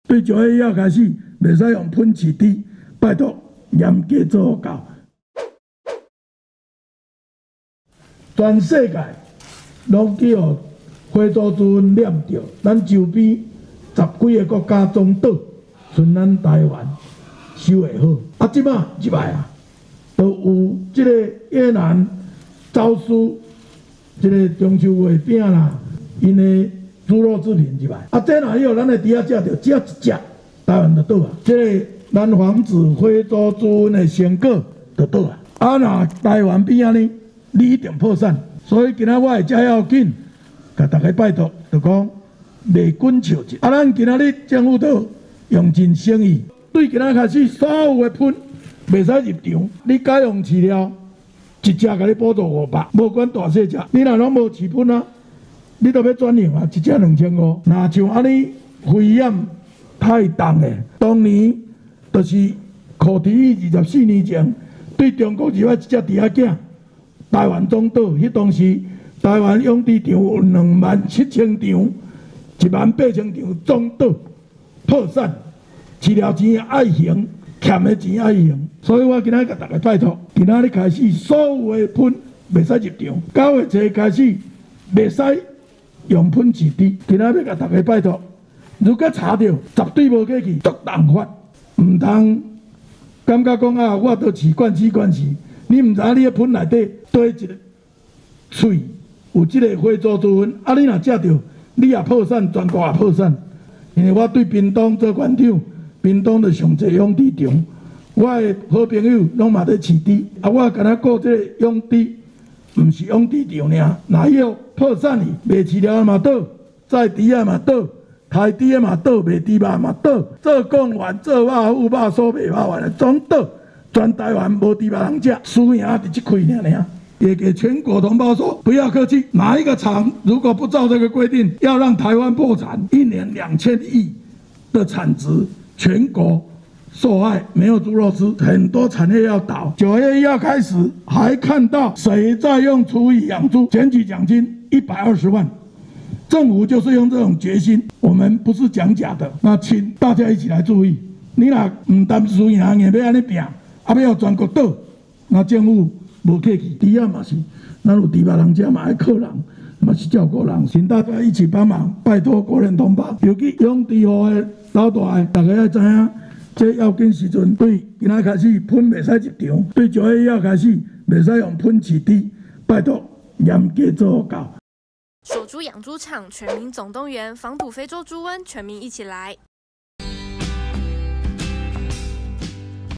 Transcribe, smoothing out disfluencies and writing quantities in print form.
对9月1号开始，袂使用喷饲滴，拜托严格做到。全世界拢叫花藻猪瘟染着，咱周边10几个国家中倒，剩咱台湾收会好。啊，即摆入来啊，都有即个越南招书，即个中秋月饼啦，因的猪肉制品入来。啊，这若以后咱的猪仔食着，只要一只，台湾就倒啊。即个咱防止花藻猪瘟的成果就倒啊。啊，若台湾边仔呢，你一定破产。所以今仔我会遮要紧，甲大家拜托，就讲卖滚笑一。啊，咱今仔日政府都用尽诚意，对今仔开始所有的喷袂使入场，你改用饲料，一只甲你补助500，无管大细只。你若拢无饲喷啊，你都要转型啊，一只2500。若像安尼肺炎太重的，当年就是柯提24年前对中国入来一只猪仔囝。台湾总岛，迄当时台湾养猪场有27000场，18000场总岛破产，饲料钱爱还，欠的钱爱还。所以我今仔甲大家拜托，今仔日开始所有的喷袂使入场，9月1开始袂使用喷饲滴。今仔要甲大家拜托，如果查到绝对无过去，足重罚，唔通感觉讲啊，我都饲惯饲。你唔知你个喷内底多一个喙有即个花藻猪瘟，啊！你若食着，你也破产，全国也破产。因为我对屏东做馆长，屏东就上济养猪场，我的好朋友拢嘛在饲猪，啊！我敢若顾这个养猪，唔是养猪场尔，若以后破产去，卖饲料嘛倒，载猪仔嘛倒，开猪仔嘛倒，卖猪肉嘛倒，做公园、做肉腐肉所卖肉丸的总倒。全台湾无猪肉人食，输赢伫即块尔。也给全国同胞说，不要客气，哪一个厂如果不照这个规定，要让台湾破产，1年2000亿的产值，全国受害，没有猪肉吃，很多产业要倒。9月1号开始，还看到谁在用厨余养猪，选举奖金120万。政府就是用这种决心，我们不是讲假的。那请大家一起来注意，你若唔担输赢硬要安尼拼。啊！要全国倒，那政府无客气，猪仔嘛是，咱有猪肉人食嘛爱靠人，嘛是照顾人，请大家一起帮忙，拜托国人同胞，尤其养猪户的老大的，大家要知影，这要紧时阵，对今仔开始喷袂使入场，对9月1号开始袂使用喷饲滴，拜托严格做到。 守猪养猪场全民总动员，防堵非洲猪瘟，全民一起来。